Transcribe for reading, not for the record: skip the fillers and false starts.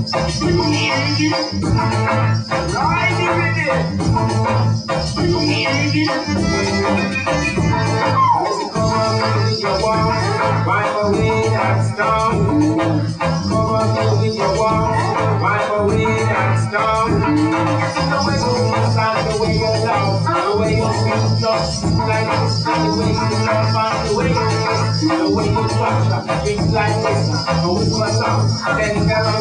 Wipe away that storm. Cover me with your warmth. Wipe away that storm. The way you stand, the way you love, the way you speak up, like this, the way you love, and the way you kiss, the way you touch, things like this, a whisper song, then never